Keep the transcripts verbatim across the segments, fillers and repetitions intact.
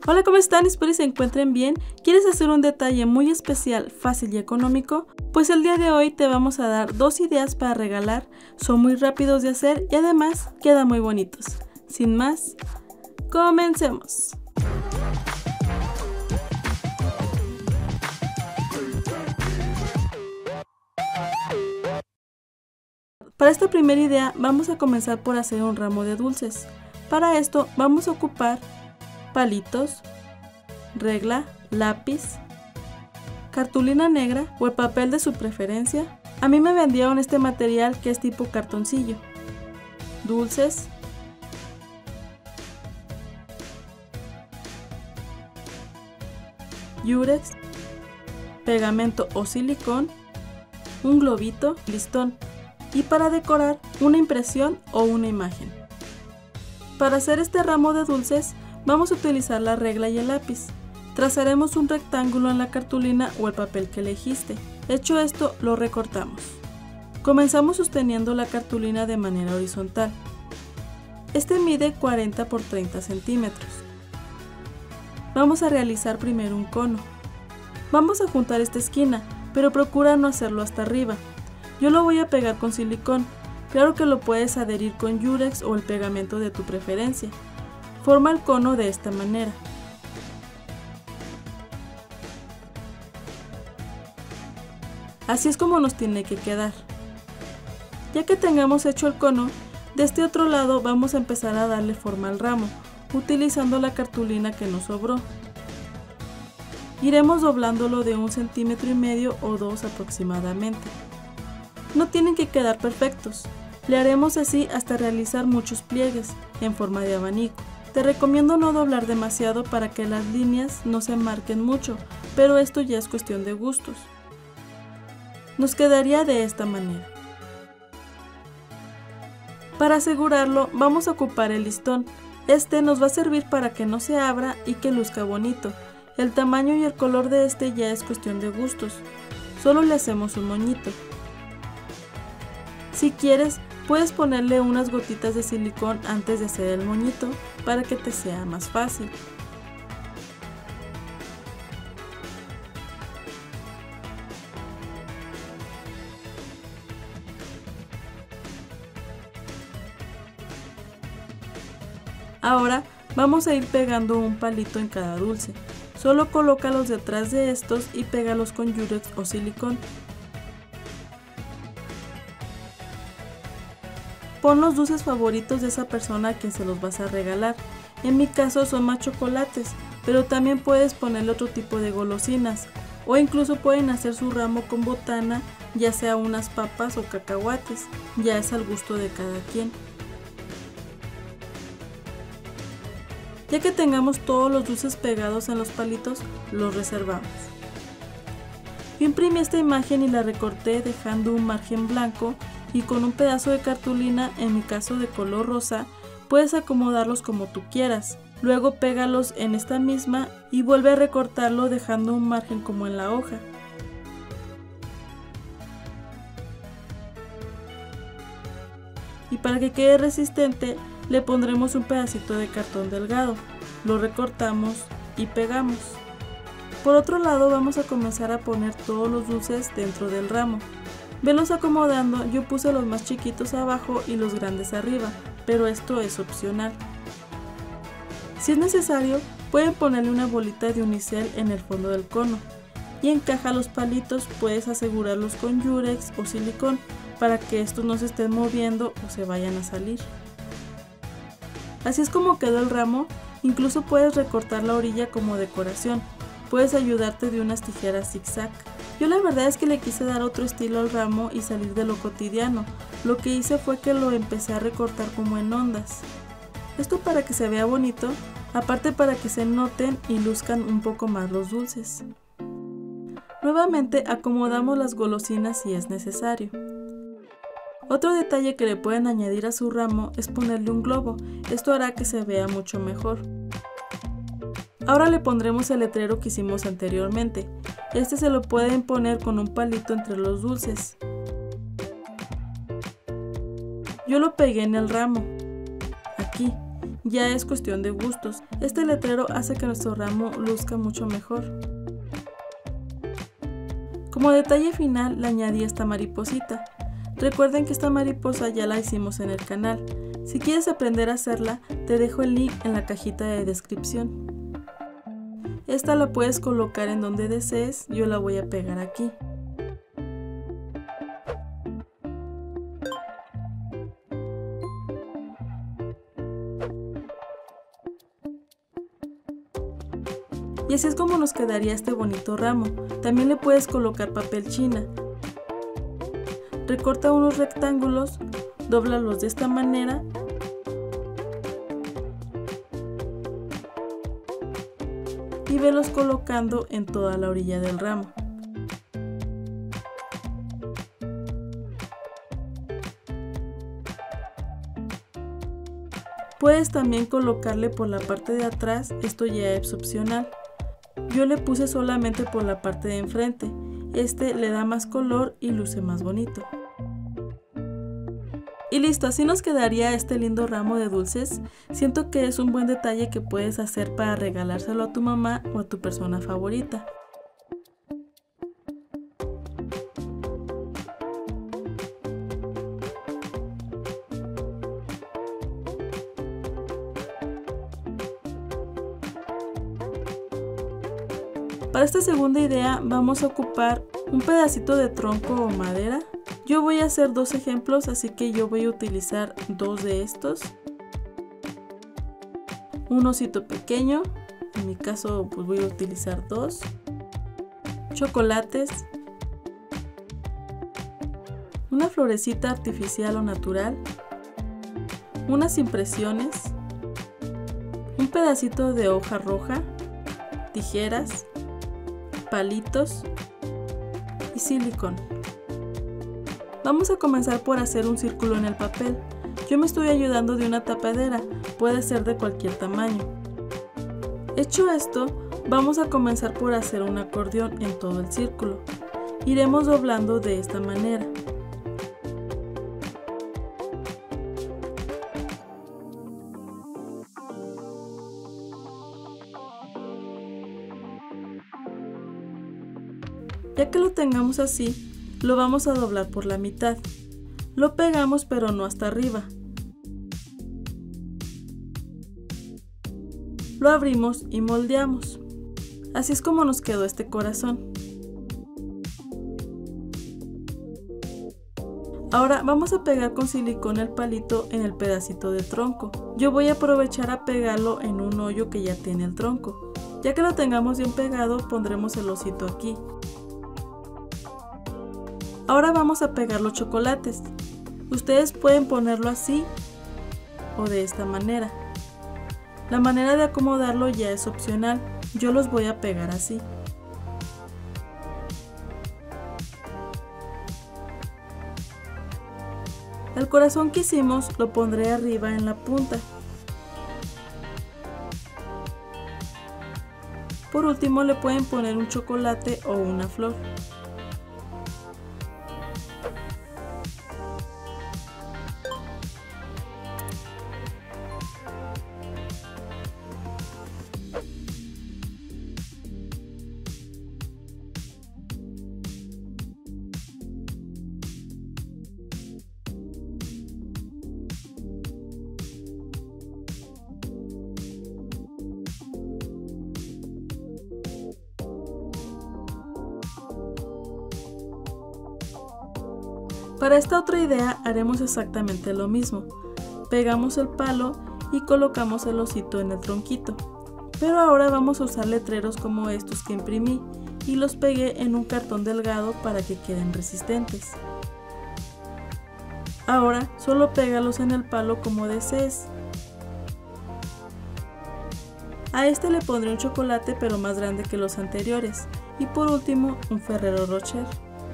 Hola, ¿cómo están? Espero que se encuentren bien. ¿Quieres hacer un detalle muy especial, fácil y económico? Pues el día de hoy te vamos a dar dos ideas para regalar. Son muy rápidos de hacer y además quedan muy bonitos. Sin más, comencemos. Para esta primera idea vamos a comenzar por hacer un ramo de dulces. Para esto vamos a ocupar palitos, regla, lápiz, cartulina negra o el papel de su preferencia. A mí me vendieron este material que es tipo cartoncillo, dulces, yurex, pegamento o silicón, un globito, listón y para decorar una impresión o una imagen. Para hacer este ramo de dulces vamos a utilizar la regla y el lápiz. Trazaremos un rectángulo en la cartulina o el papel que elegiste. Hecho esto, lo recortamos. Comenzamos sosteniendo la cartulina de manera horizontal. Este mide cuarenta por treinta centímetros. Vamos a realizar primero un cono. Vamos a juntar esta esquina, pero procura no hacerlo hasta arriba. Yo lo voy a pegar con silicón. Claro que lo puedes adherir con yurex o el pegamento de tu preferencia. Forma el cono de esta manera. Así es como nos tiene que quedar. Ya que tengamos hecho el cono, de este otro lado vamos a empezar a darle forma al ramo, utilizando la cartulina que nos sobró. Iremos doblándolo de un centímetro y medio o dos aproximadamente. No tienen que quedar perfectos. Le haremos así hasta realizar muchos pliegues en forma de abanico. Te recomiendo no doblar demasiado para que las líneas no se marquen mucho, pero esto ya es cuestión de gustos. Nos quedaría de esta manera. Para asegurarlo vamos a ocupar el listón. Este nos va a servir para que no se abra y que luzca bonito. El tamaño y el color de este ya es cuestión de gustos. Solo le hacemos un moñito. Si quieres, puedes ponerle unas gotitas de silicón antes de hacer el moñito para que te sea más fácil. Ahora vamos a ir pegando un palito en cada dulce. Solo colócalos detrás de estos y pégalos con yurex o silicón. Pon los dulces favoritos de esa persona a quien se los vas a regalar. En mi caso son más chocolates, pero también puedes ponerle otro tipo de golosinas. O incluso pueden hacer su ramo con botana, ya sea unas papas o cacahuates. Ya es al gusto de cada quien. Ya que tengamos todos los dulces pegados en los palitos, los reservamos. Yo imprimí esta imagen y la recorté dejando un margen blanco y con un pedazo de cartulina, en mi caso de color rosa, puedes acomodarlos como tú quieras. Luego pégalos en esta misma y vuelve a recortarlo dejando un margen como en la hoja. Y para que quede resistente, le pondremos un pedacito de cartón delgado. Lo recortamos y pegamos. Por otro lado vamos a comenzar a poner todos los dulces dentro del ramo. Velos acomodando, yo puse los más chiquitos abajo y los grandes arriba, pero esto es opcional. Si es necesario, pueden ponerle una bolita de unicel en el fondo del cono. Y encaja los palitos, puedes asegurarlos con yurex o silicón para que estos no se estén moviendo o se vayan a salir. Así es como quedó el ramo. Incluso puedes recortar la orilla como decoración. Puedes ayudarte de unas tijeras zigzag. Yo la verdad es que le quise dar otro estilo al ramo y salir de lo cotidiano. Lo que hice fue que lo empecé a recortar como en ondas. Esto para que se vea bonito, aparte para que se noten y luzcan un poco más los dulces. Nuevamente acomodamos las golosinas si es necesario. Otro detalle que le pueden añadir a su ramo es ponerle un globo. Esto hará que se vea mucho mejor. Ahora le pondremos el letrero que hicimos anteriormente. Este se lo pueden poner con un palito entre los dulces. Yo lo pegué en el ramo, aquí, Ya es cuestión de gustos. Este letrero hace que nuestro ramo luzca mucho mejor. Como detalle final le añadí esta mariposita. Recuerden que esta mariposa ya la hicimos en el canal. Si quieres aprender a hacerla, te dejo el link en la cajita de descripción. Esta la puedes colocar en donde desees, yo la voy a pegar aquí. Y así es como nos quedaría este bonito ramo. También le puedes colocar papel china. Recorta unos rectángulos, dóblalos de esta manera y velos colocando en toda la orilla del ramo. Puedes también colocarle por la parte de atrás, esto ya es opcional. Yo le puse solamente por la parte de enfrente, este le da más color y luce más bonito. Y listo, así nos quedaría este lindo ramo de dulces. Siento que es un buen detalle que puedes hacer para regalárselo a tu mamá o a tu persona favorita. Para esta segunda idea vamos a ocupar un pedacito de tronco o madera. Yo voy a hacer dos ejemplos, así que yo voy a utilizar dos de estos. Un osito pequeño, en mi caso pues voy a utilizar dos. Chocolates. Una florecita artificial o natural. Unas impresiones. Un pedacito de hoja roja. Tijeras. Palitos y silicón. Vamos a comenzar por hacer un círculo en el papel. Yo me estoy ayudando de una tapadera, puede ser de cualquier tamaño. Hecho esto, vamos a comenzar por hacer un acordeón en todo el círculo. Iremos doblando de esta manera. Ya que lo tengamos así, lo vamos a doblar por la mitad. Lo pegamos pero no hasta arriba. Lo abrimos y moldeamos. Así es como nos quedó este corazón. Ahora vamos a pegar con silicón el palito en el pedacito de tronco. Yo voy a aprovechar a pegarlo en un hoyo que ya tiene el tronco. Ya que lo tengamos bien pegado, pondremos el osito aquí. Ahora vamos a pegar los chocolates. Ustedes pueden ponerlo así o de esta manera. La manera de acomodarlo ya es opcional. Yo los voy a pegar así. El corazón que hicimos lo pondré arriba en la punta. Por último le pueden poner un chocolate o una flor. Para esta otra idea haremos exactamente lo mismo. Pegamos el palo y colocamos el osito en el tronquito. Pero ahora vamos a usar letreros como estos que imprimí y los pegué en un cartón delgado para que queden resistentes. Ahora solo pégalos en el palo como desees. A este le pondré un chocolate pero más grande que los anteriores y por último un Ferrero Rocher.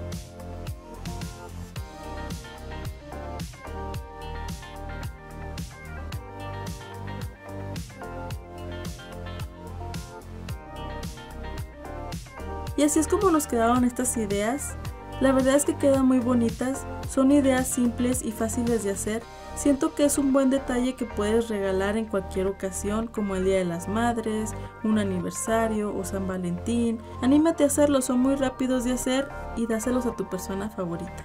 Y así es como nos quedaron estas ideas. La verdad es que quedan muy bonitas, son ideas simples y fáciles de hacer, Siento que es un buen detalle que puedes regalar en cualquier ocasión, como el Día de las Madres, un aniversario o San Valentín. Anímate a hacerlos, son muy rápidos de hacer y dáselos a tu persona favorita.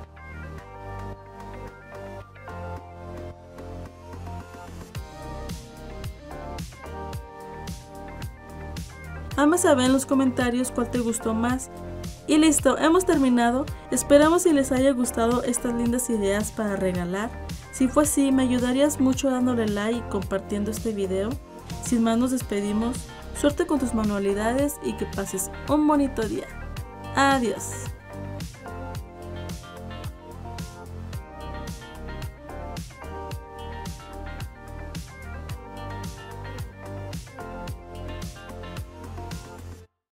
Hazme saber en los comentarios cuál te gustó más. Y listo, hemos terminado. Esperamos si les haya gustado estas lindas ideas para regalar. Si fue así, me ayudarías mucho dándole like y compartiendo este video. Sin más, nos despedimos. Suerte con tus manualidades y que pases un bonito día. Adiós.